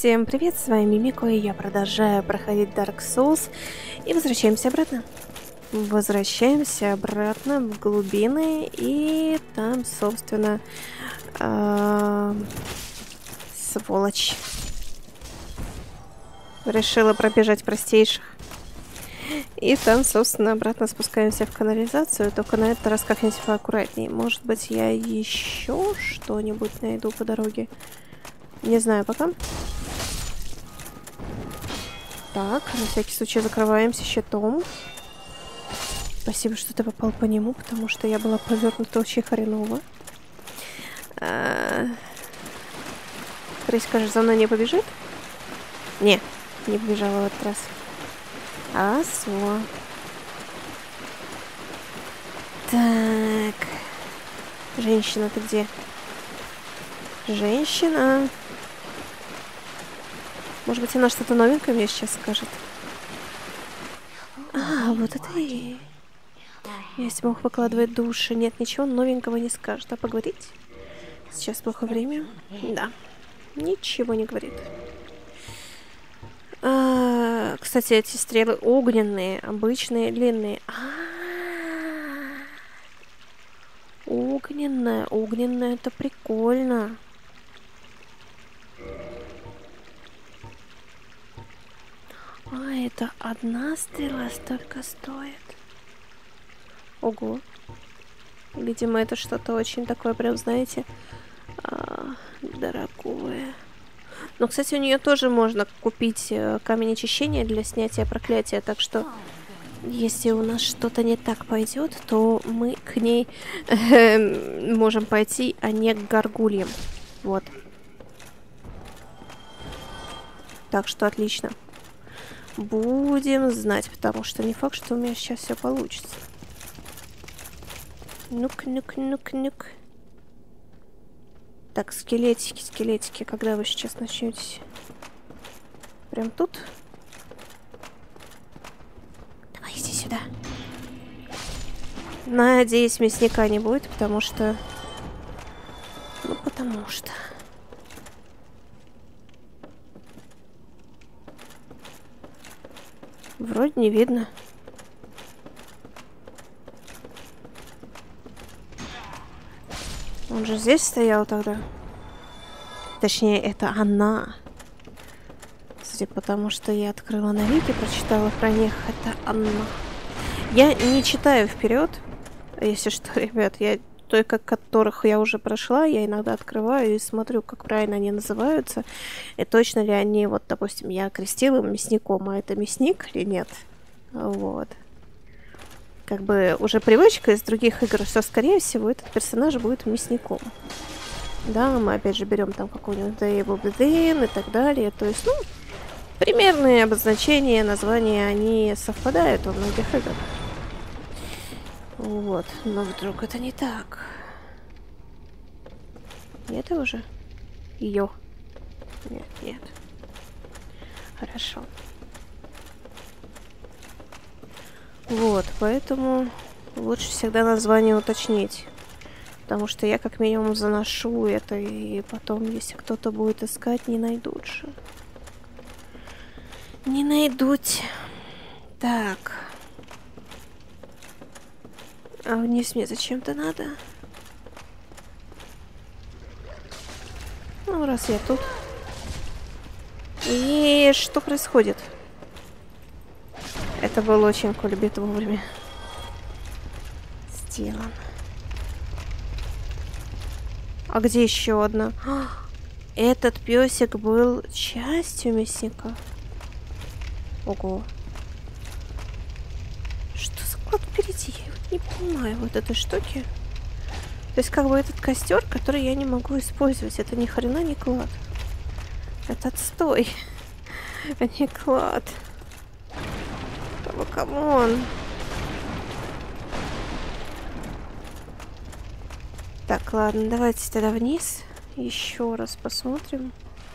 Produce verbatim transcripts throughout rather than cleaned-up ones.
Всем привет, с вами Мимико, и я продолжаю проходить Dark Souls. И возвращаемся обратно. Возвращаемся обратно в глубины, и там, собственно, э сволочь. Решила пробежать простейших. И там, собственно, обратно спускаемся в канализацию, только на этот раз как-нибудь поаккуратнее. Может быть, я еще что-нибудь найду по дороге. Не знаю пока. Так, на всякий случай закрываемся щитом. Спасибо, что ты попал по нему, потому что я была повернута очень хреново. А... Крис, скажешь, за мной не побежит? Не, не побежала в этот раз. Асо. Так. Женщина, ты где? Женщина. Может быть, она что-то новенькое мне сейчас скажет. А, вот это и... Если Бог выкладывает души, нет, ничего новенького не скажет. А поговорить? Сейчас плохо время. Да. Ничего не говорит. А, кстати, эти стрелы огненные, обычные, длинные. А-а-а. Огненная, огненная, это прикольно. А, это одна стрела столько стоит. Ого. Видимо, это что-то очень такое, прям, знаете, а, дорогое. Но, кстати, у нее тоже можно купить камень очищения для снятия проклятия, так что если у нас что-то не так пойдет, то мы к ней э, можем пойти, а не к горгульям. Вот. Так что отлично. Будем знать, потому что не факт, что у меня сейчас все получится. Ну-ка, ну-ка, ну-ка, ну-ка. Так, скелетики, скелетики, когда вы сейчас начнете? Прям тут? Давай, иди сюда. Надеюсь, мясника не будет, потому что... Ну, потому что... Вроде не видно. Он же здесь стоял тогда. Точнее, это она. Судя по тому, что я открыла на вики, прочитала про них, это она. Я не читаю вперед, если что, ребят. Я только которых я уже прошла, я иногда открываю и смотрю, как правильно они называются. И точно ли они, вот, допустим, я крестила мясником, а это мясник или нет. Вот. Как бы уже привычка из других игр, что, скорее всего, этот персонаж будет мясником. Да, мы опять же берем там какой-нибудь Devil Within и так далее. То есть, ну, примерные обозначения, названия, они совпадают во многих играх. Вот, но вдруг это не так. Это уже? Ее. Нет, нет. Хорошо. Вот, поэтому лучше всегда название уточнить. Потому что я как минимум заношу это, и потом, если кто-то будет искать, не найдут же. Не найдут. Так. А вниз мне зачем-то надо? Ну, раз я тут. И что происходит? Это был очень кульбит вовремя сделан. А где еще одна? А, этот песик был частью мясника. Ого. Что за клад впереди? Я вот не понимаю вот этой штуки. То есть как бы этот костер, который я не могу использовать, это ни хрена не клад. Это отстой. А не клад. Камон. Так, ладно, давайте тогда вниз. Еще раз посмотрим.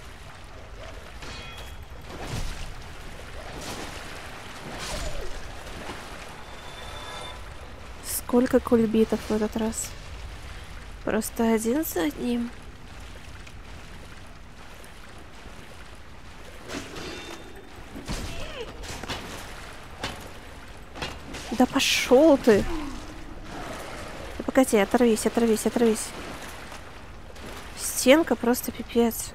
Сколько кульбитов в этот раз? Просто один за одним. Да пошел ты! Да погоди, оторвись, оторвись, оторвись. Стенка просто пипец.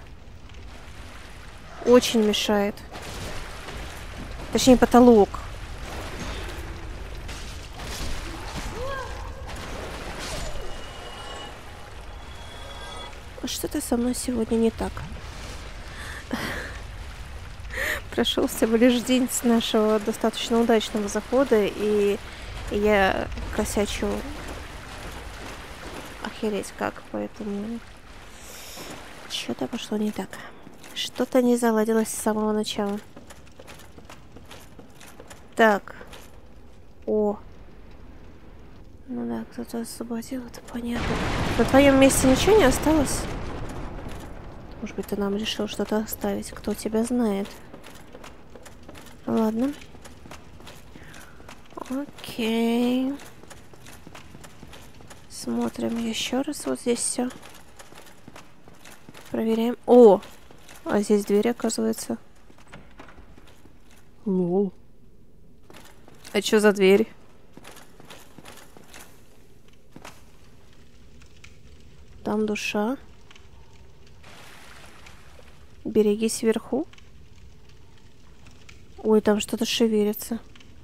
Очень мешает. Точнее, потолок. Что-то со мной сегодня не так. Прошел всего лишь день с нашего достаточно удачного захода, и я косячу охереть как, поэтому что-то пошло не так. Что-то не заладилось с самого начала. Так. О. Ну да, кто-то освободил, это понятно. На твоем месте ничего не осталось? Может быть, ты нам решил что-то оставить? Кто тебя знает? Ладно. Окей. Смотрим еще раз вот здесь все. Проверяем. О! А здесь дверь, оказывается. Лол. А что за дверь? Там душа. Берегись вверху. Ой, там что-то шевелится.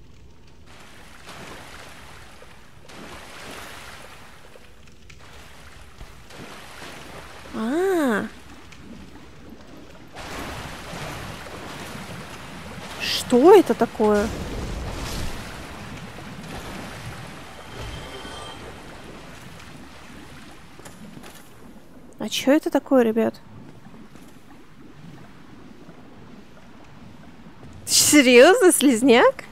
А-а-а. Что это такое? А что это такое, ребят? Серьезно, слизняк?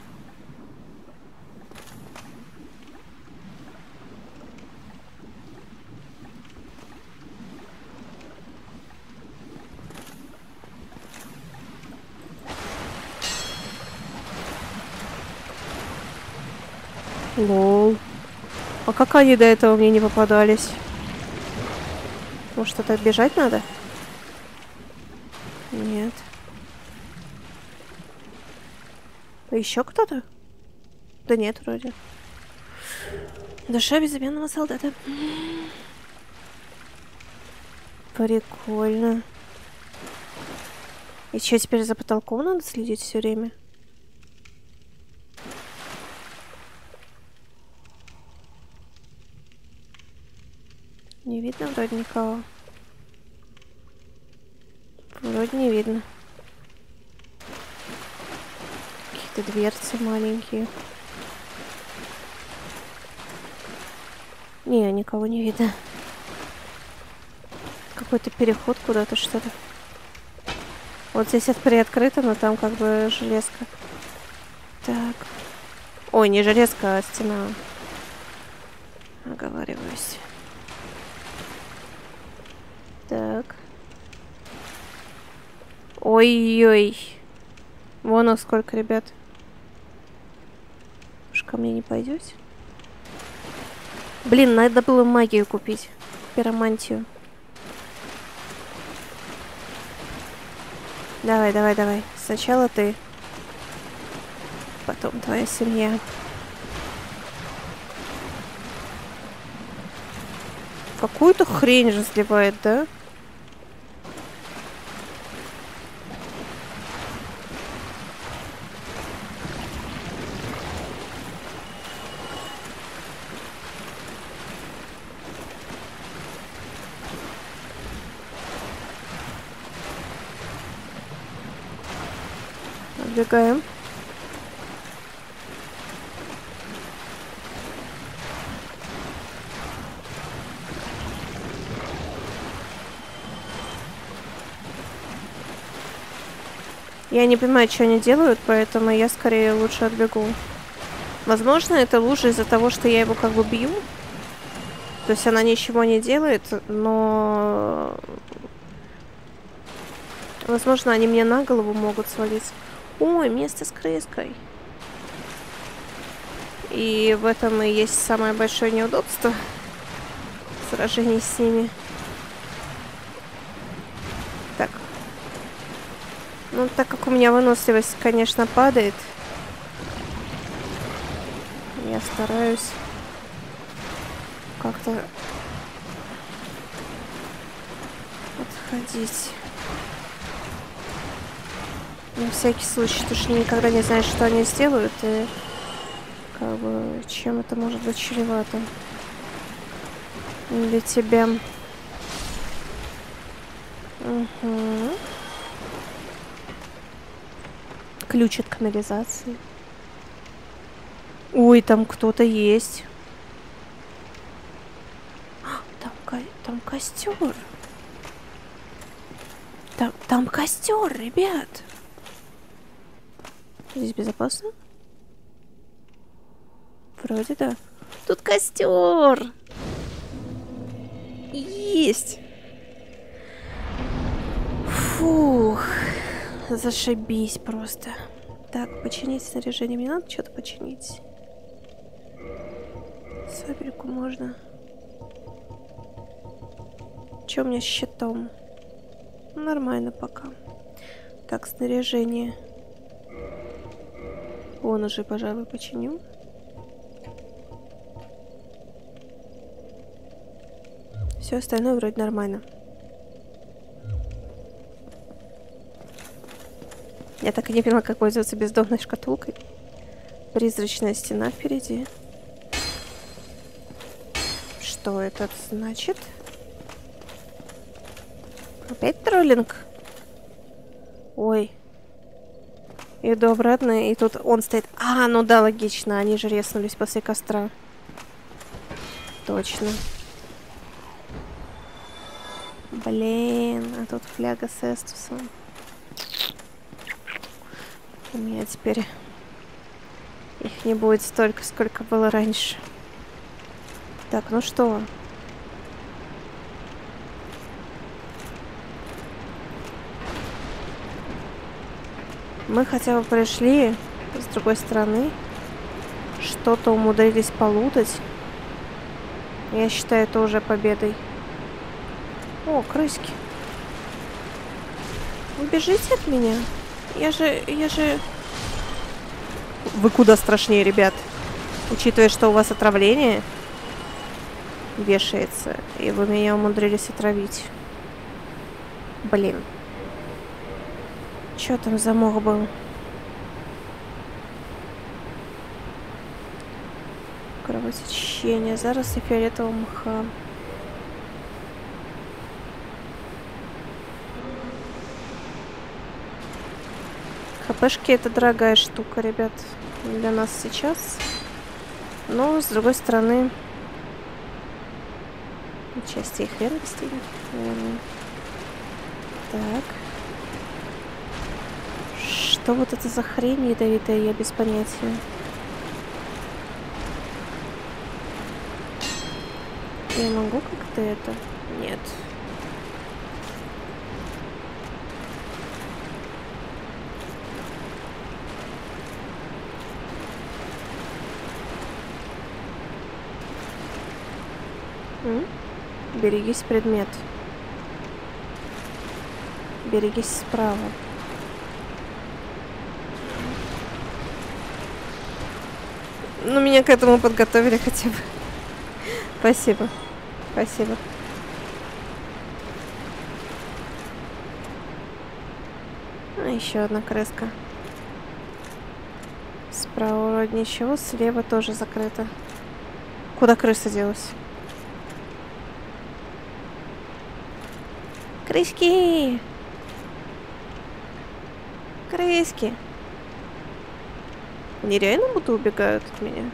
Лол. А как они до этого мне не попадались? Может, это бежать надо? Нет. Еще кто-то? Да нет, вроде. Душа безымянного солдата. Прикольно. И что, теперь за потолком надо следить все время? Не видно вроде никого. Вроде не видно. Какие-то дверцы маленькие. Не, никого не видно. Какой-то переход куда-то, что-то. Вот здесь это приоткрыто, но там как бы железка. Так. Ой, не железка, а стена. Оговариваюсь. Так. Ой-ой. Вон у сколько, ребят. Уж ко мне не пойдете? Блин, надо было магию купить. Пиромантию. Давай, давай, давай. Сначала ты. Потом твоя семья. Какую-то хрень разливает, да? Отбегаем. Я не понимаю, что они делают, поэтому я скорее лучше отбегу. Возможно, это лужа из-за того, что я его как бы бью. То есть она ничего не делает, но... Возможно, они мне на голову могут свалиться. Ой, место с крыской. И в этом и есть самое большое неудобство сражений с ними. Так. Ну, так как у меня выносливость, конечно, падает. Я стараюсь как-то отходить. На всякий случай, потому что никогда не знаешь, что они сделают, и как бы чем это может быть чревато для тебя. Угу. Ключ от канализации. Ой, там кто-то есть. Там, ко там костер. Там, там костер, ребят. Здесь безопасно? Вроде да. Тут костер. Есть. Фух. Зашибись просто. Так, починить снаряжение. Мне надо что-то починить. Сабельку можно. Что у меня с щитом? Нормально пока. Так, снаряжение. Он уже, пожалуй, починю. Все остальное вроде нормально. Я так и не поняла, как пользоваться бездомной шкатулкой. Призрачная стена впереди. Что это значит? Опять троллинг? Ой. Иду обратно, и тут он стоит. А, ну да, логично. Они же резнулись после костра. Точно. Блин, а тут фляга с эстусом. У меня теперь их не будет столько, сколько было раньше. Так, ну что? Мы хотя бы пришли с другой стороны. Что-то умудрились полутать. Я считаю это уже победой. О, крыски. Вы бежите от меня? Я же... Я же... Вы куда страшнее, ребят. Учитывая, что у вас отравление вешается, и вы меня умудрились отравить. Блин. Чё там замок был? Кровотечение. Заросли фиолетового мха. ХПшки — это дорогая штука, ребят, для нас сейчас. Но, с другой стороны, части их хрен достигнет, наверное. Так. Что вот это за хрень ядовитая, я без понятия. Я могу как-то это? Нет. М? Берегись, предмет. Берегись справа. Ну, меня к этому подготовили хотя бы. Спасибо. Спасибо. А, еще одна крыска. Справа вроде ничего, слева тоже закрыто. Куда крыса делась? Крыски! Крыски! Они реально будто убегают от меня?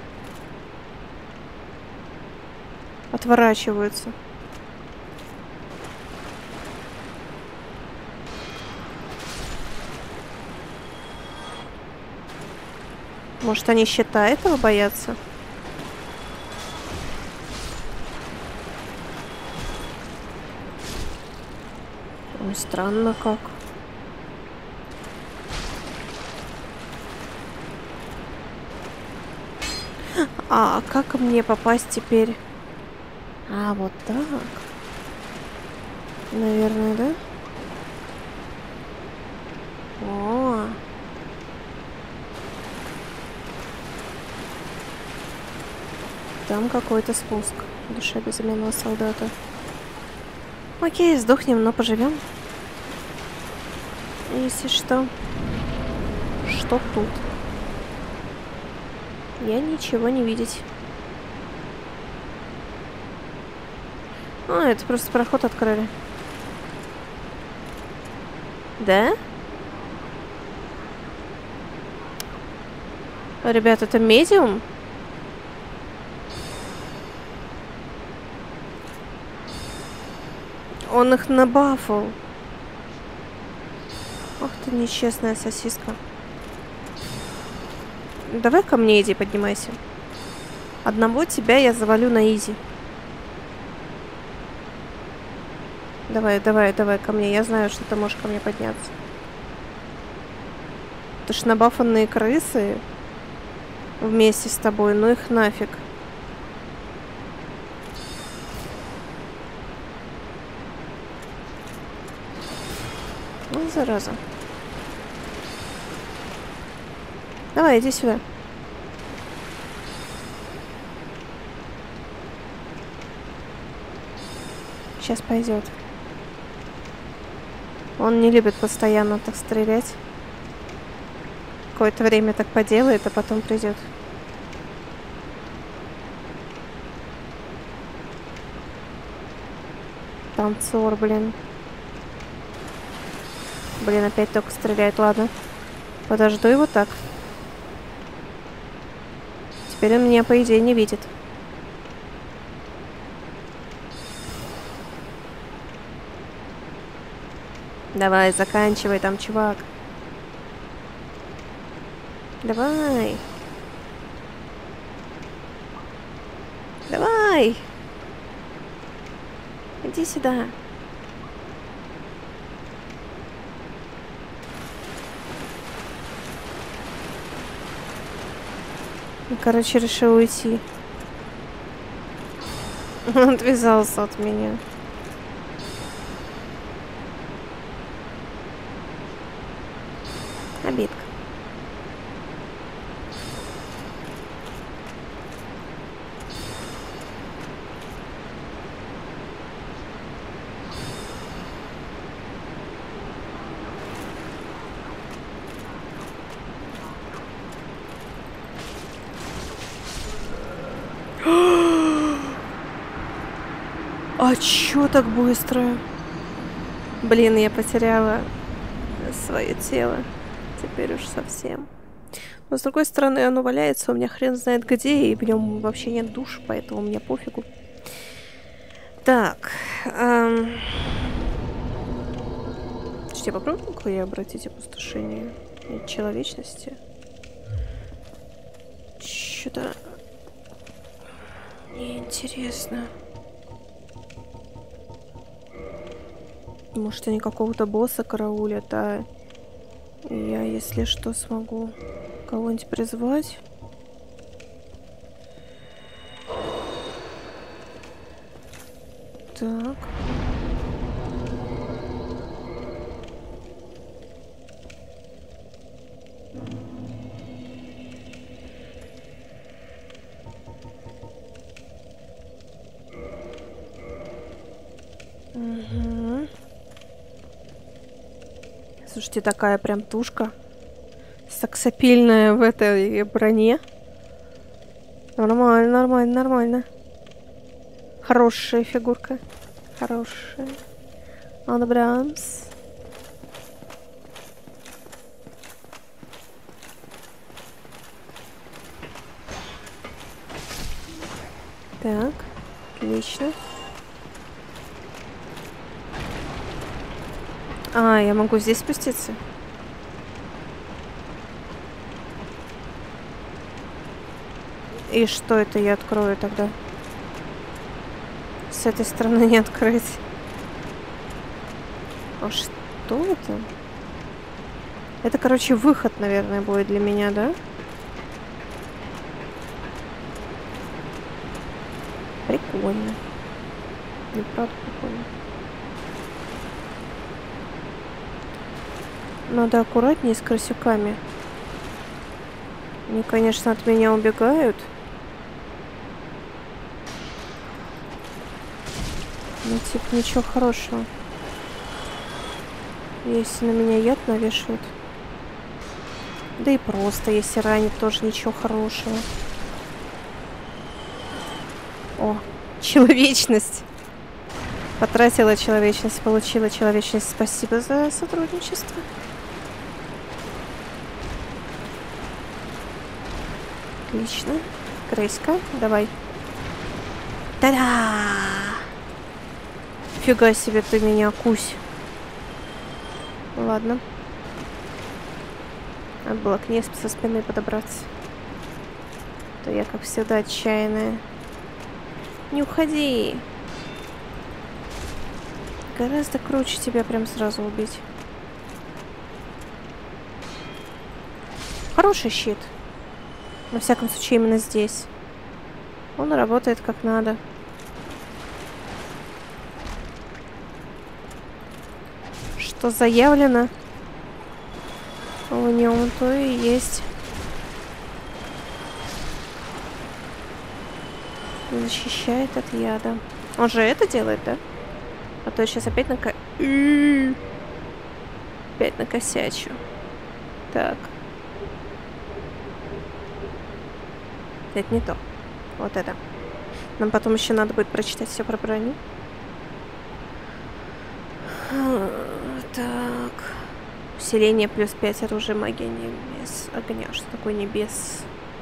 Отворачиваются. Может, они щита этого боятся? Ой, странно как. А, как мне попасть теперь? А, вот так. Наверное, да? О. Там какой-то спуск. Душа безымянного солдата. Окей, сдохнем, но поживем. Если что. Что тут? Я ничего не видеть. А, это просто проход открыли. Да? Ребят, это медиум? Он их набафал. Ах ты нечестная сосиска. Давай ко мне иди, поднимайся. Одного тебя я завалю на изи. Давай, давай, давай ко мне. Я знаю, что ты можешь ко мне подняться. Ты ж набафанные крысы вместе с тобой, ну их нафиг. Ну, зараза. Давай, иди сюда. Сейчас пойдет. Он не любит постоянно так стрелять. Какое-то время так поделает, а потом придет. Танцор, блин. Блин, опять только стреляет. Ладно. Подожду его так. Теперь он меня, по идее, не видит. Давай, заканчивай там, чувак. Давай. Давай. Иди сюда. Короче, решил уйти. Он отвязался от меня. Обидка. А чё так быстро? Блин, я потеряла свое тело. Теперь уж совсем. Но с другой стороны, оно валяется, у меня хрен знает где, и в нем вообще нет душ, поэтому мне пофигу. Так. Эм... Я попробую какое обратить опустошение и человечности? Что-то неинтересно. Может, они какого-то босса караулят, а я, если что, смогу кого-нибудь призвать. Так. Угу. Слушайте, такая прям тушка саксапильная в этой броне. Нормально, нормально, нормально. Хорошая фигурка. Хорошая. Одобрямс. Так, отлично. А, я могу здесь спуститься? И что это я открою тогда? С этой стороны не открыть. А что это? Это, короче, выход, наверное, будет для меня, да? Прикольно. Ну, правда, прикольно. Надо аккуратнее с крысюками. Они, конечно, от меня убегают. Ну, типа, ничего хорошего. Если на меня яд навешивают. Да и просто, если ранит, тоже ничего хорошего. О, человечность. Потратила человечность, получила человечность. Спасибо за сотрудничество. Отлично. Крейска, давай. Та-да! Фига себе ты меня, кусь. Ладно. Надо было к ней со спины подобраться. То я, как всегда, отчаянная. Не уходи. Гораздо круче тебя прям сразу убить. Хороший щит. Во всяком случае, именно здесь. Он работает как надо. Что заявлено в нем, то и есть. Защищает от яда. Он же это делает, да? А то я сейчас опять нака... Опять накосячу. Так. Это не то. Вот это. Нам потом еще надо будет прочитать все про броню. Так. Усиление плюс пять оружия магия небес. Огня. Что такое небес?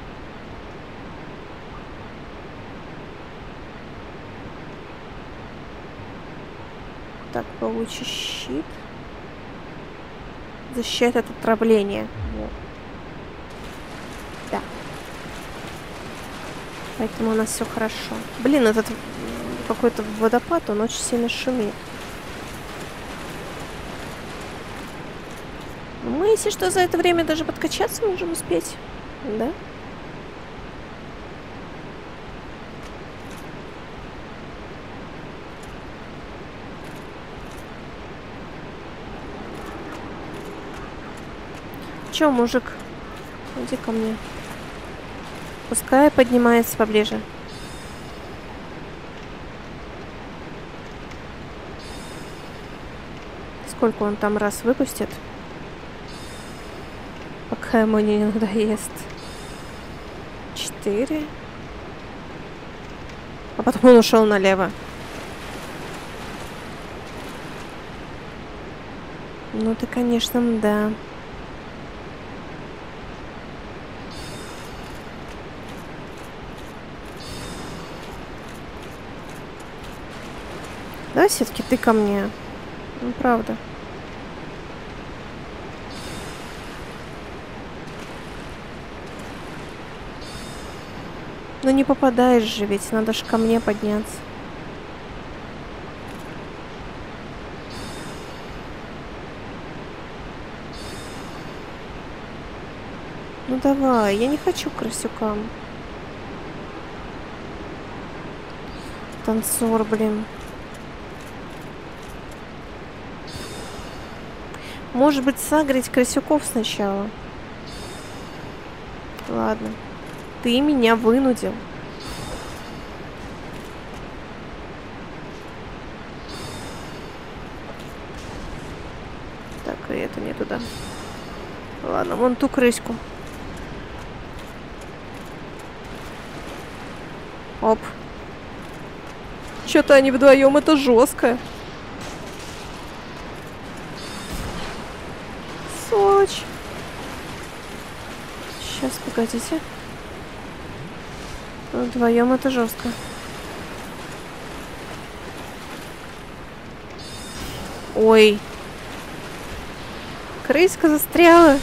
Так, получи щит. Защищает от отравления. Вот. Да. Поэтому у нас все хорошо. Блин, этот какой-то водопад, он очень сильно шумит. Мы, если что, за это время даже подкачаться можем успеть. Да? Чё, мужик? Иди ко мне. Пускай поднимается поближе. Сколько он там раз выпустит? Пока ему не надоест. Четыре. А потом он ушел налево. Ну ты, конечно, да. Да, все-таки ты ко мне. Ну, правда. Ну не попадаешь же, ведь надо ж ко мне подняться. Ну давай, я не хочу к крысюкам. Танцор, блин. Может быть, сагрить крысюков сначала. Ладно. Ты меня вынудил. Так, и это не туда. Ладно, вон ту крыську. Оп. Что-то они вдвоем, это жестко. Сволочь. Сейчас, погодите. Вдвоем это жестко. Ой. Крыска застряла.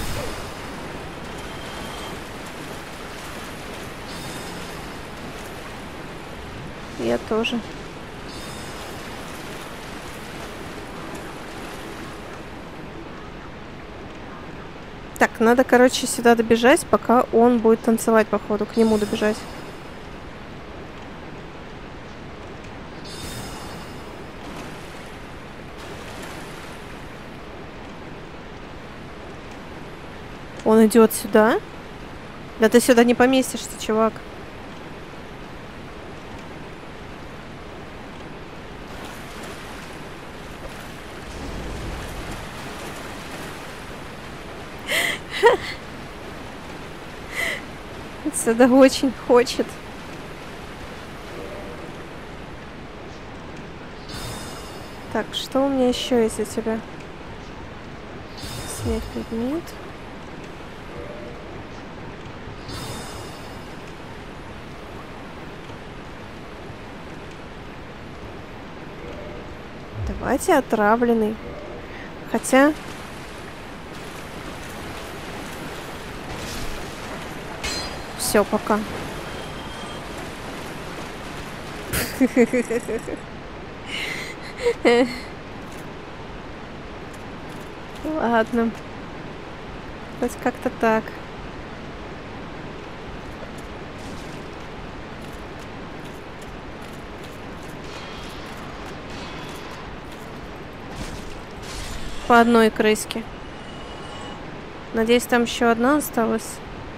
Я тоже. Так, надо, короче, сюда добежать, пока он будет танцевать, походу, к нему добежать. Он идет сюда? Да ты сюда не поместишься, чувак. Отсюда очень хочет. Так, что у меня еще есть у тебя? Снять предмет. Давайте отравленный. Хотя... Все, пока. Ладно. Хоть как-то так. По одной крыске. Надеюсь, там еще одна осталась.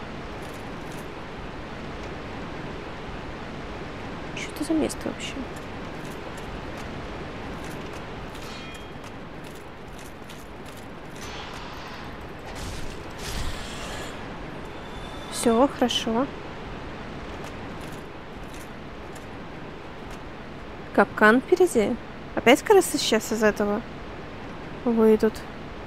Что это за место вообще? Все, хорошо. Капкан впереди. Опять крысы сейчас из этого выйдут.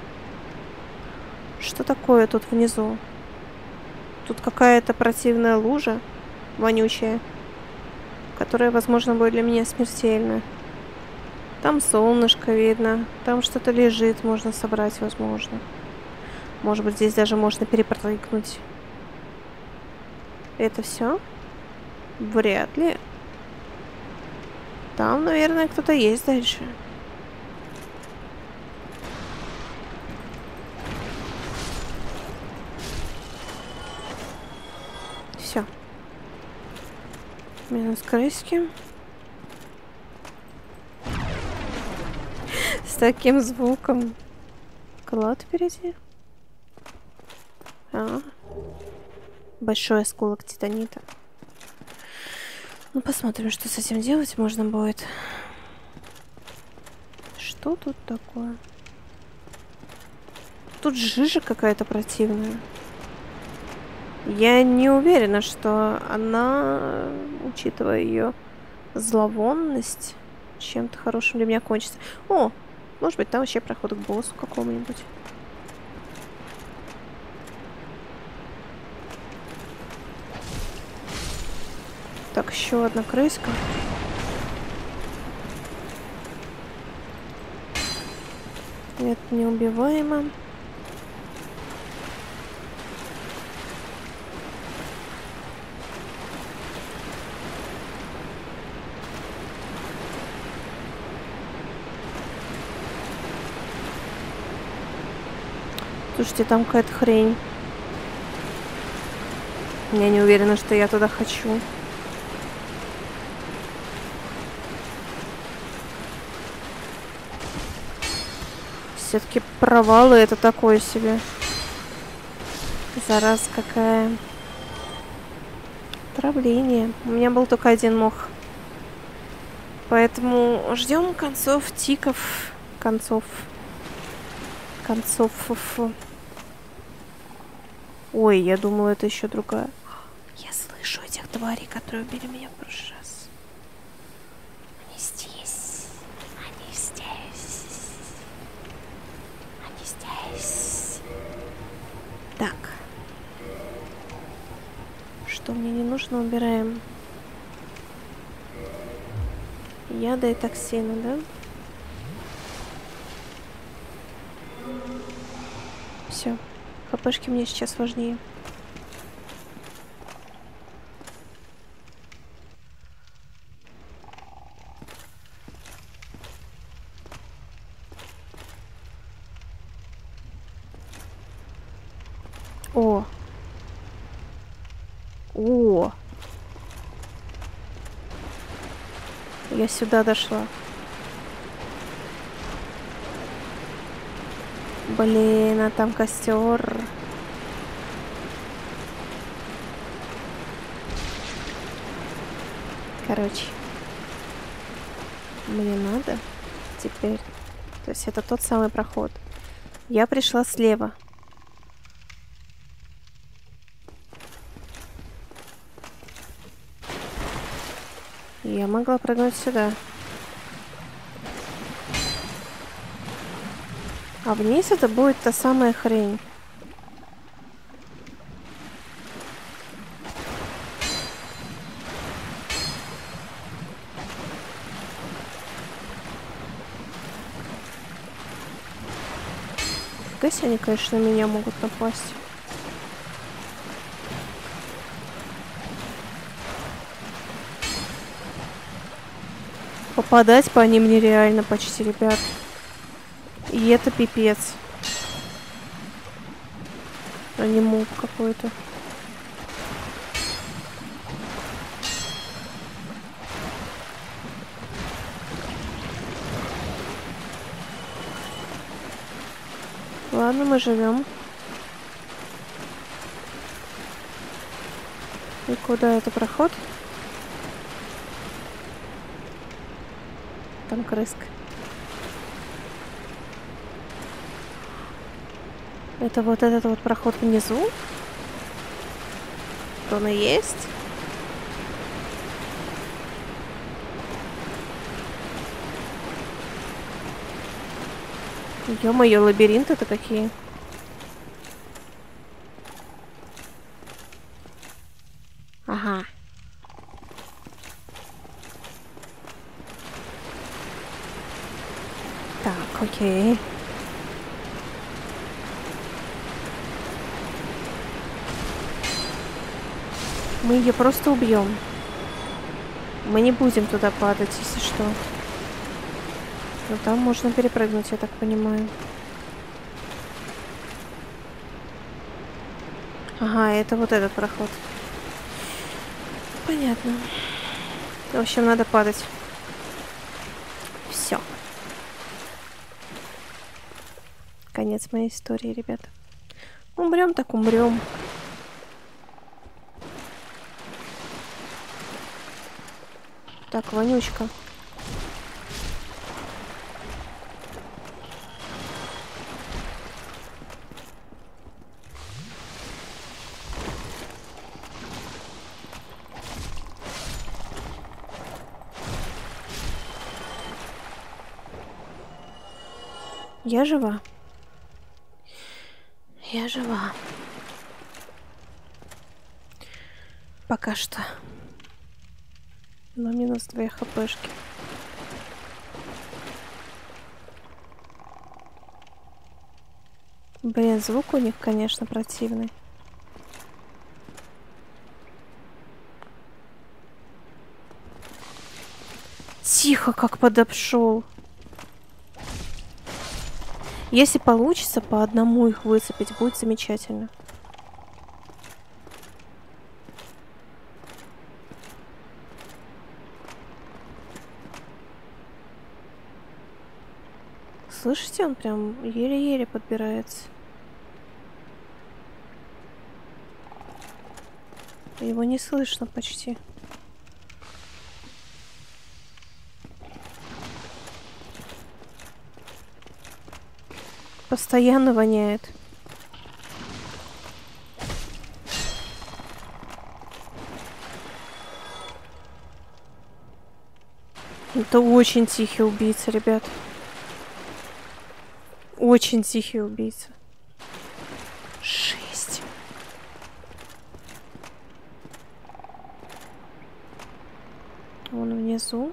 Что такое тут внизу? Тут какая-то противная лужа, вонючая, которая, возможно, будет для меня смертельна. Там солнышко видно, там что-то лежит, можно собрать, возможно. Может быть, здесь даже можно перепрыгнуть. Это все? Вряд ли. Там, наверное, кто-то есть дальше. Все. Минус крыски. С таким звуком. Клад впереди. А. Большой осколок титанита. Ну, посмотрим, что с этим делать можно будет. Что тут такое? Тут жижа какая-то противная. Я не уверена, что она, учитывая ее зловонность, чем-то хорошим для меня кончится. О, может быть, там вообще проход к боссу какому-нибудь. Так, еще одна крыска. Нет, неубиваемо. Слушайте, там какая-то хрень. Я не уверена, что я туда хочу. Все-таки провалы это такое себе. Зараза какая. Отравление. У меня был только один мох. Поэтому ждем концов тиков. Концов. Концов. Ой, я думала, это еще другая. Я слышу этих тварей, которые убили меня в прошлый раз. Они здесь. Они здесь. Они здесь. Так. Что мне не нужно, убираем. Яда и токсины, да? Все. ХПшки мне сейчас важнее. О! О! Я сюда дошла. Блин, а там костер. Короче. Мне надо теперь. То есть это тот самый проход. Я пришла слева. Я могла прыгнуть сюда. А вниз это будет та самая хрень. Если они, конечно, на меня могут напасть. Попадать по ним нереально почти, ребят. И это пипец. Они мук какой-то. Ладно, мы живем. И куда это проход? Там крыска. Это вот этот вот проход внизу? Он и есть? Ё-моё, лабиринты-то какие. Ага. Так, окей. Мы ее просто убьем. Мы не будем туда падать, если что. Но там можно перепрыгнуть, я так понимаю. Ага, это вот этот проход. Понятно. В общем, надо падать. Все. Конец моей истории, ребята. Умрем, так умрем. Так, вонючка. Я жива. Я жива. Пока что. Но минус две хпшки. Блин, звук у них, конечно, противный. Тихо, как подошел. Если получится по одному их выцепить, будет замечательно. Слышите, он прям еле-еле подбирается. Его не слышно почти. Постоянно воняет. Это очень тихий убийца, ребят. Очень тихий убийца. Шесть. Вон внизу.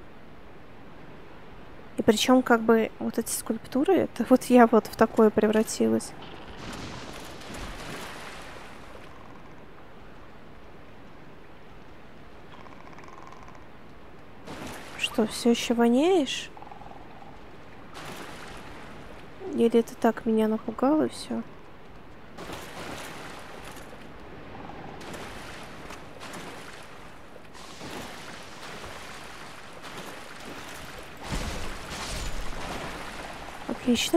И причем как бы вот эти скульптуры, это вот я вот в такое превратилась. Что, все еще воняешь? Или ты так меня напугал и все? Отлично.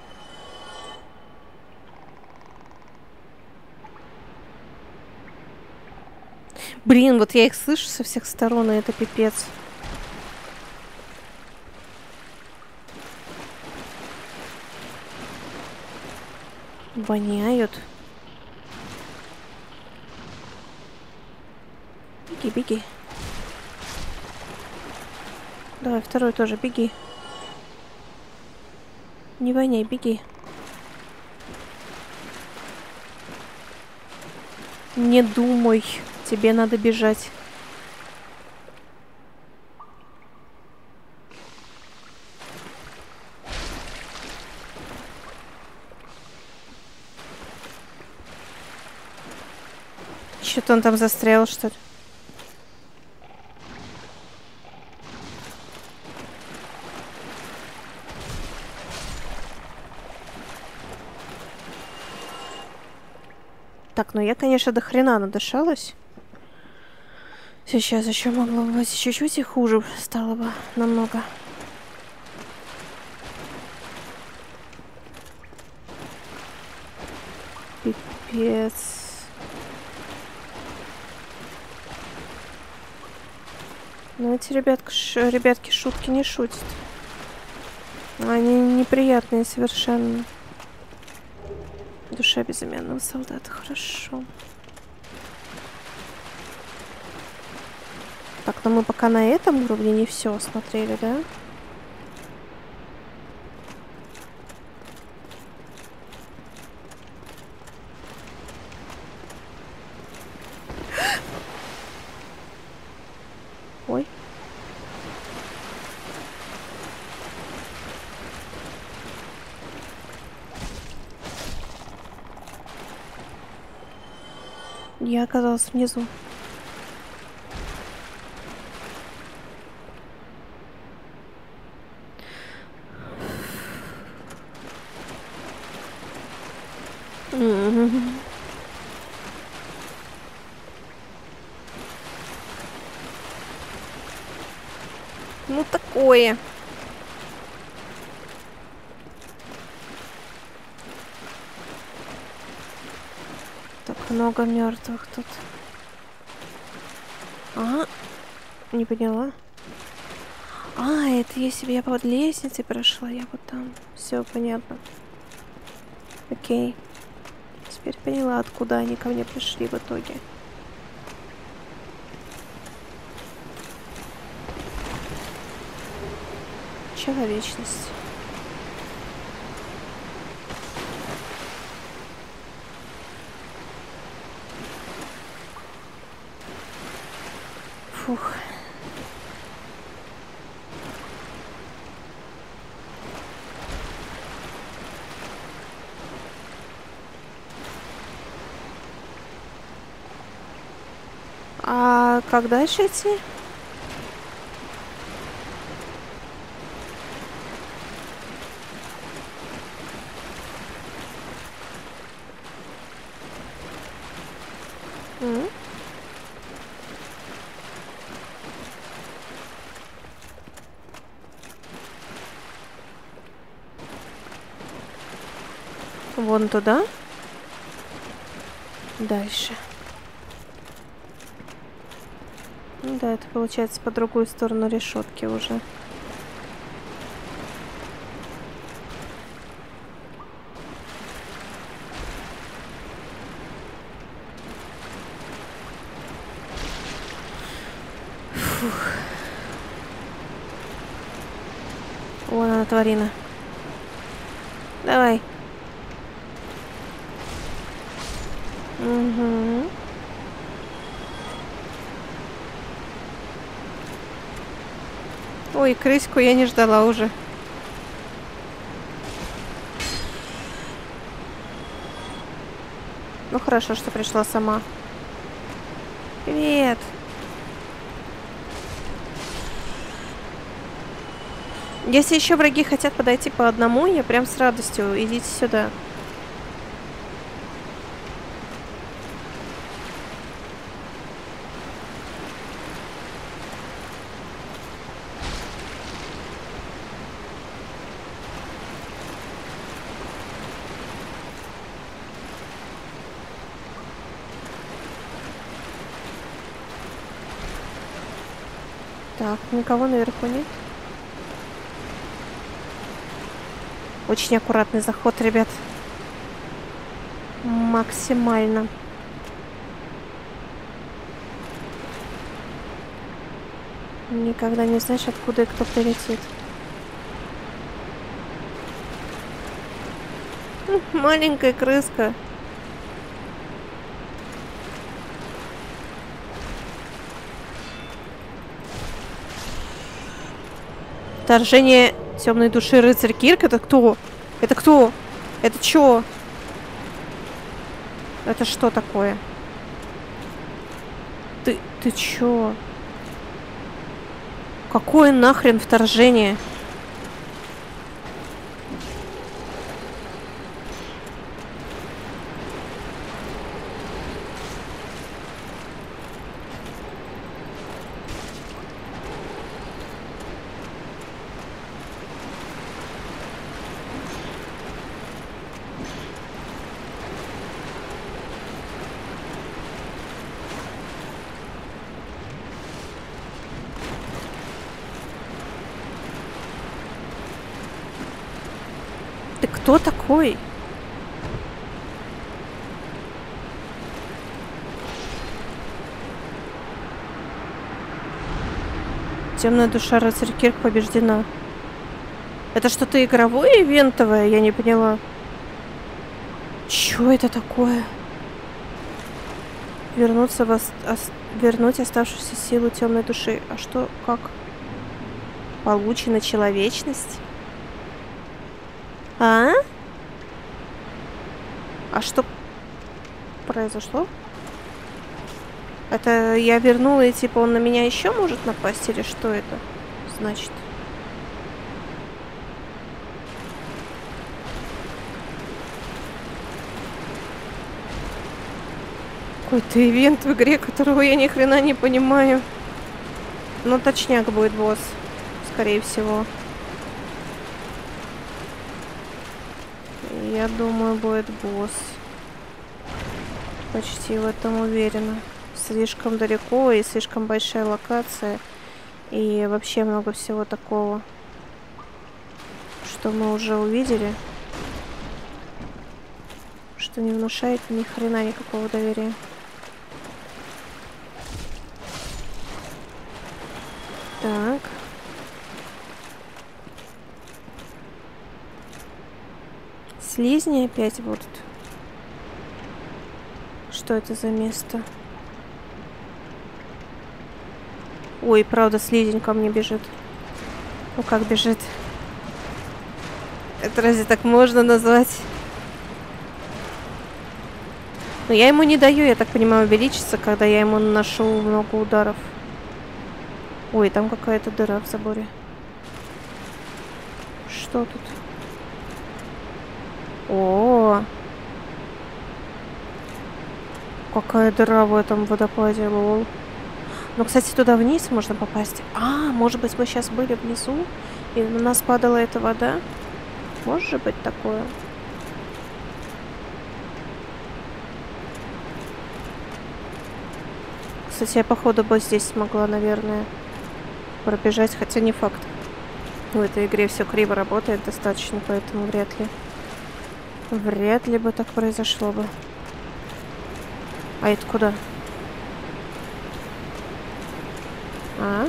Блин, вот я их слышу со всех сторон, и это пипец. Воняют. Беги, беги. Давай, второй тоже, беги. Не воняй, беги. Не думай, тебе надо бежать. Что-то он там застрял, что ли? Так, ну я, конечно, до хрена надышалась. Сейчас еще могло бы быть чуть-чуть и хуже стало бы намного. Пипец. Ну эти ребятки, ш, ребятки шутки не шутят. Они неприятные совершенно. Душа безымянного солдата, хорошо. Так, но мы пока на этом уровне не все осмотрели, да? Ой. Я оказалась внизу. Mm-hmm. Ну такое. Так много мертвых тут. Ага. Не поняла. А, это если бы я под лестницей прошла, я вот там. Все понятно. Окей. Теперь поняла, откуда они ко мне пришли в итоге. Человечность. Фух. А как дальше идти? М? Вон туда. Дальше. Ну да, это получается по другую сторону решетки уже. Фух. Вон она, тварина. Давай. Угу. Ой, крыску я не ждала уже. Ну хорошо, что пришла сама. Привет. Если еще враги хотят подойти по одному, я прям с радостью. Идите сюда. Так, никого наверху нет. Очень аккуратный заход, ребят. Максимально. Никогда не знаешь, откуда и кто прилетит. Маленькая крыска. Вторжение темной души рыцарь Кирк. Это кто? Это кто? Это чё? Это что такое? Ты, ты чё? Какое нахрен вторжение? Ты кто такой? Темная душа рыцарь Кирк побеждена. Это что-то игровое, ивентовое? Я не поняла. Чё это такое? Вернуться в ос ос вернуть оставшуюся силу темной души. А что? Как? Получена человечность? А? А что произошло? Это я вернула, и типа он на меня еще может напасть, или что это значит? Какой-то ивент в игре, которого я ни хрена не понимаю. Ну, точняк будет босс, скорее всего. Я думаю, будет босс. Почти в этом уверена. Слишком далеко и слишком большая локация. И вообще много всего такого, что мы уже увидели. Что не внушает ни хрена никакого доверия. Так. Слизни опять будут. Что это за место? Ой, правда, слизень ко мне бежит. Ну как бежит? Это разве так можно назвать? Но я ему не даю, я так понимаю, увеличиться, когда я ему наношу много ударов. Ой, там какая-то дыра в заборе. Что тут? О, какая дыра в этом водопаде, лол. Ну, кстати, туда вниз можно попасть. А, может быть, мы сейчас были внизу, и на нас падала эта вода? Может быть такое? Кстати, я, походу, бы здесь смогла, наверное, пробежать, хотя не факт. В этой игре все криво работает достаточно, поэтому вряд ли. Вряд ли бы так произошло бы. А это куда? А?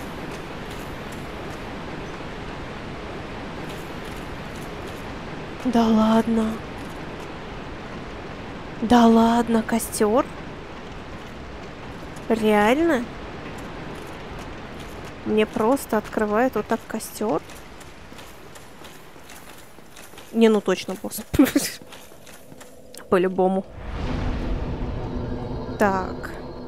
Да ладно. Да ладно, костер? Реально? Мне просто открывает вот так костер? Не, ну точно босс. По-любому. Так.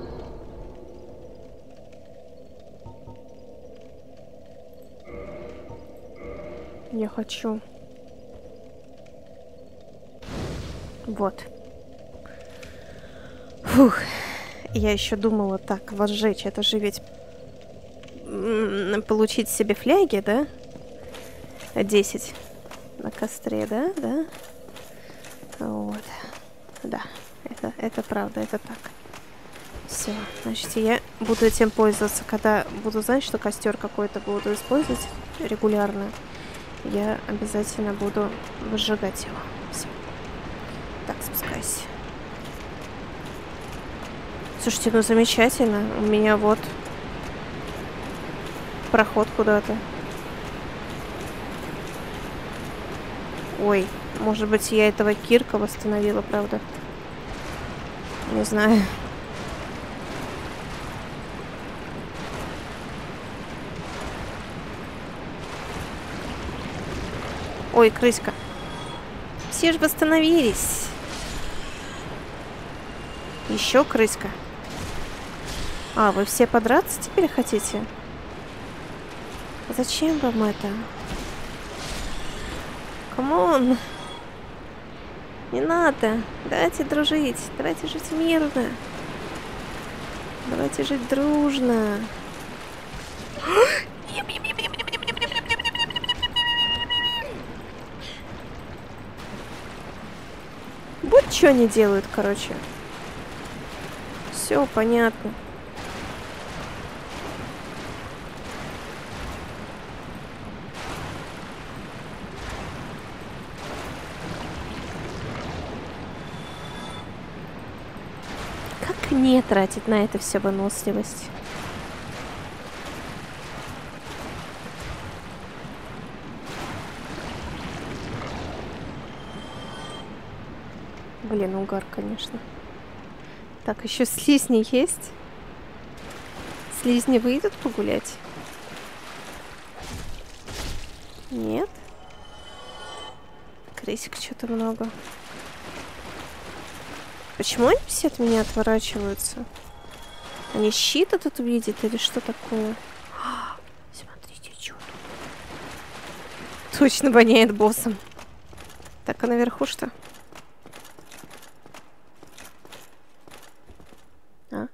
Я хочу. Вот. Фух. Я еще думала, так, возжечь, это же ведь получить себе фляги, да? десять на костре, да? Да? Вот. Да, это, это правда, это так. Все, значит, я буду этим пользоваться, когда буду знать, что костер какой-то буду использовать регулярно. Я обязательно буду выжигать его. Все. Так, спускайся. Слушайте, ну замечательно. У меня вот проход куда-то. Ой, может быть, я этого Кирка восстановила, правда? Не знаю. Ой, крыська. Все же восстановились. Еще крыська. А, вы все подраться теперь хотите? Зачем вам это? Камон! Не надо. Давайте дружить. Давайте жить мирно. Давайте жить дружно. Вот что они делают, короче. Все понятно. Как не тратить на это все выносливость? Блин, угар, конечно. Так, еще слизни есть? Слизни выйдут погулять? Нет? Крысик что-то много. Почему они все от меня отворачиваются? Они щиты тут видят или что такое? А, смотрите, что тут. Точно воняет боссом. Так, а наверху что? А?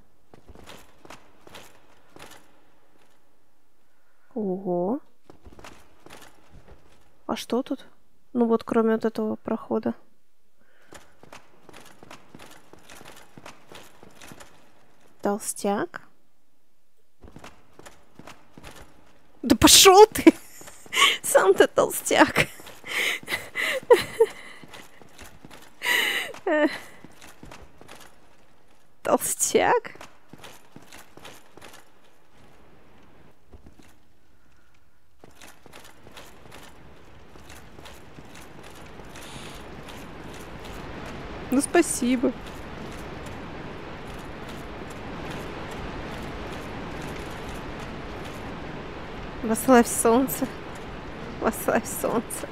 Ого. А что тут? Ну вот, кроме вот этого прохода. Толстяк. Да пошел ты! Сам ты толстяк. Толстяк? Ну спасибо. Восславь солнце. Восславь солнце.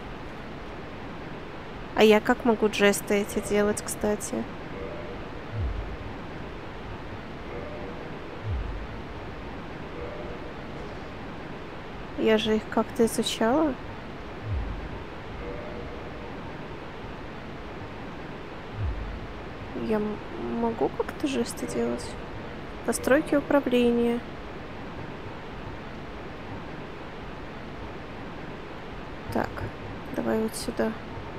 А я как могу жесты эти делать, кстати? Я же их как-то изучала. Я могу как-то жесты делать? Настройки управления. Так, давай вот сюда.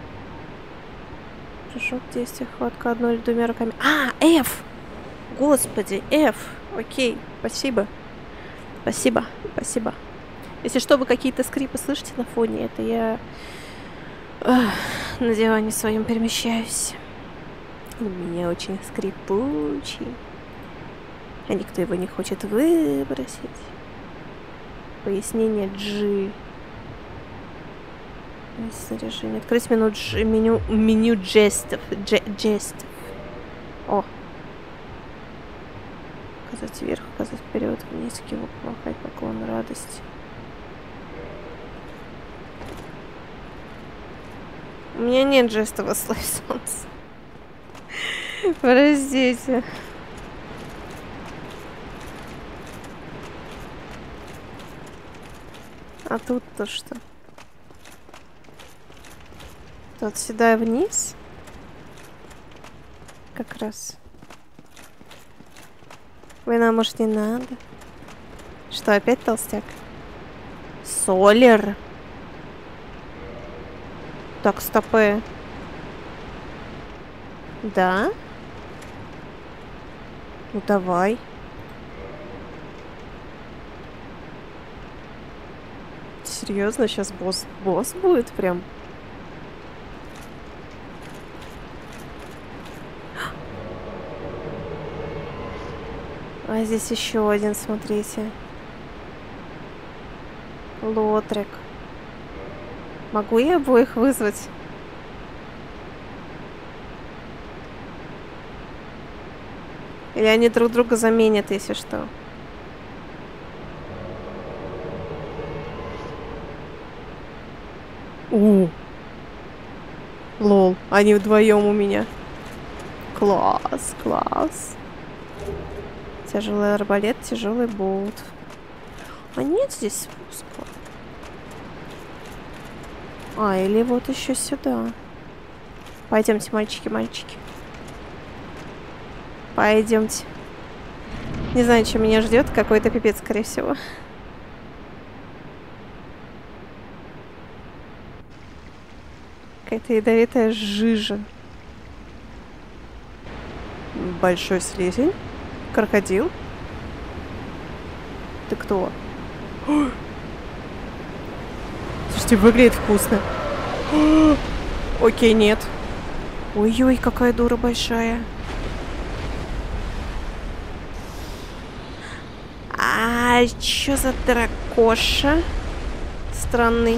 Прыжок, действие, хватка одной или двумя руками. А, F! Господи, F! Окей, спасибо. Спасибо, спасибо. Если что, вы какие-то скрипы слышите на фоне, это я эх, на диване своем перемещаюсь. У меня очень скрипучий. А никто его не хочет выбросить. Пояснение G. Снаряжение. Открыть меню, G, меню, меню жестов. Жестов. О. Указать вверх, указать вперед, вниз, кивок, помахать, поклон, радость. У меня нет жеста «Восславь солнце». Простите. А тут-то что? Тут сюда и вниз? Как раз. Война, может, не надо? Что, опять толстяк? Солер. Так, стопы. Да? Ну, давай. Серьезно, сейчас босс, босс будет прям? А здесь еще один, смотрите. Лотрик. Могу я обоих вызвать? Или они друг друга заменят, если что? У. Лол, они вдвоем у меня. Класс, класс. Тяжелый арбалет, тяжелый болт. А нет здесь спуска? А, или вот еще сюда. Пойдемте, мальчики, мальчики. Пойдемте. Не знаю, что меня ждет. Какой-то пипец, скорее всего. Какая-то ядовитая жижа. Большой слизень. Крокодил. Ты кто? Слушайте, выглядит вкусно. Окей, нет. Ой-ой, какая дура большая. А чё за дракоша? Странный.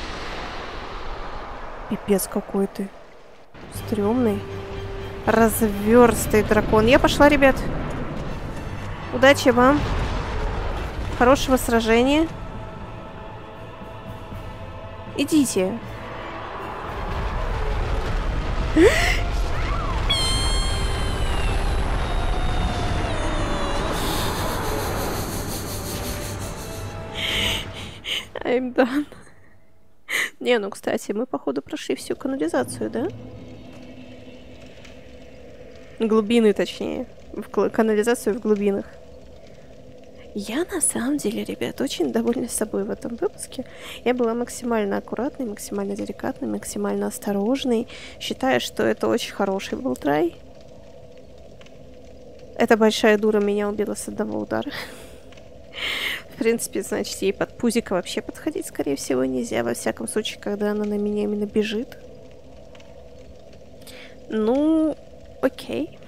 Пипец какой ты. Стрёмный. Разверстый дракон. Я пошла, ребят. Удачи вам. Хорошего сражения. Идите. I'm done. Не, ну, кстати, мы, походу, прошли всю канализацию, да? Глубины, точнее. В канализацию в глубинах. Я, на самом деле, ребят, очень довольна собой в этом выпуске. Я была максимально аккуратной, максимально деликатной, максимально осторожной. Считаю, что это очень хороший был трай. Эта большая дура меня убила с одного удара. В принципе, значит, ей под пузико вообще подходить, скорее всего, нельзя. Во всяком случае, когда она на меня именно бежит. Ну, окей.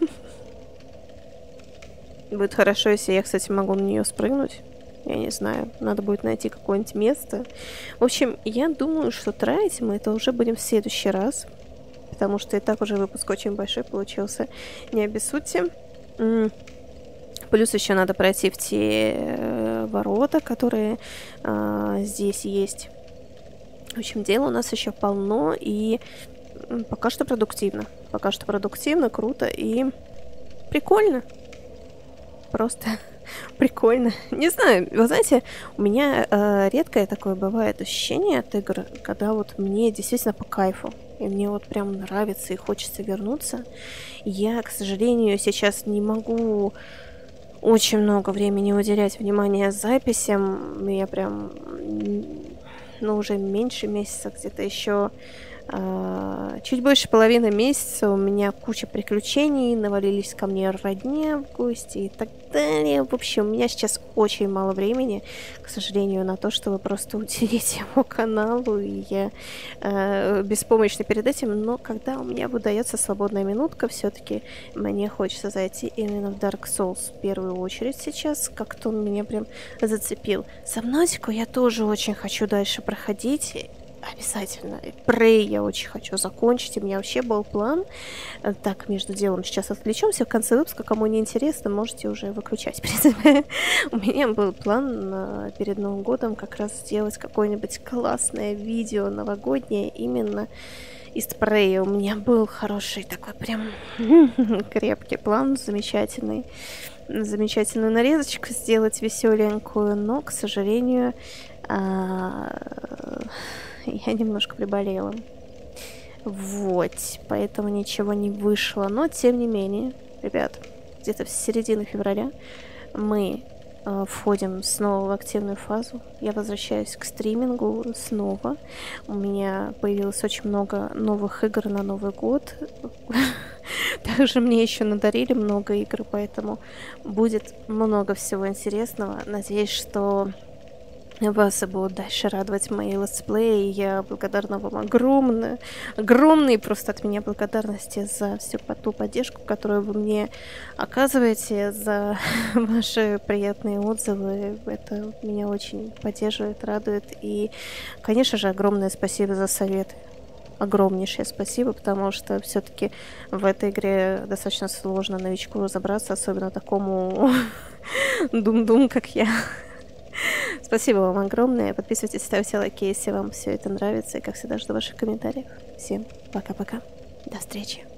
Будет хорошо, если я, кстати, могу на нее спрыгнуть. Я не знаю. Надо будет найти какое-нибудь место. В общем, я думаю, что тратить мы это уже будем в следующий раз. Потому что и так уже выпуск очень большой получился. Не обессудьте. Плюс еще надо пройти в те э, ворота, которые э, здесь есть. В общем, дела у нас еще полно. И пока что продуктивно. Пока что продуктивно, круто и прикольно. Просто прикольно. Не знаю, вы знаете, у меня э, редкое такое бывает ощущение от игр, когда вот мне действительно по кайфу. И мне вот прям нравится и хочется вернуться. Я, к сожалению, сейчас не могу очень много времени уделять внимание записям. Я прям, ну, уже меньше месяца, где-то еще Uh, чуть больше половины месяца у меня куча приключений, навалились ко мне родня в гости и так далее. В общем, у меня сейчас очень мало времени, к сожалению, на то, чтобы просто уделить его каналу, и я uh, беспомощна перед этим. Но когда у меня выдается свободная минутка, все-таки мне хочется зайти именно в Dark Souls в первую очередь сейчас. Как-то он меня прям зацепил. Сабнатику я тоже очень хочу дальше проходить. Обязательно. Prey я очень хочу закончить. У меня вообще был план. Так, между делом сейчас отвлечемся. В конце выпуска, кому не интересно, можете уже выключать. У меня был план перед Новым годом как раз сделать какое-нибудь классное видео новогоднее именно из Prey. У меня был хороший такой прям крепкий план, замечательный. Замечательную нарезочку сделать веселенькую, но, к сожалению, я немножко приболела. Вот, поэтому ничего не вышло. Но, тем не менее, ребят, где-то в середине февраля мы э, входим снова в активную фазу. Я возвращаюсь к стримингу снова. У меня появилось очень много новых игр на Новый год. Также мне еще надарили много игр, поэтому будет много всего интересного. Надеюсь, что вас будут дальше радовать мои летсплеи. Я благодарна вам огромное, огромные просто от меня благодарности за всю ту поддержку, которую вы мне оказываете, за ваши приятные отзывы. Это меня очень поддерживает, радует. И, конечно же, огромное спасибо за советы. Огромнейшее спасибо, потому что все-таки в этой игре достаточно сложно новичку разобраться, особенно такому дум-дум, как я. Спасибо вам огромное. Подписывайтесь, ставьте лайки, если вам все это нравится. И, как всегда, жду ваших комментариев. Всем пока-пока. До встречи.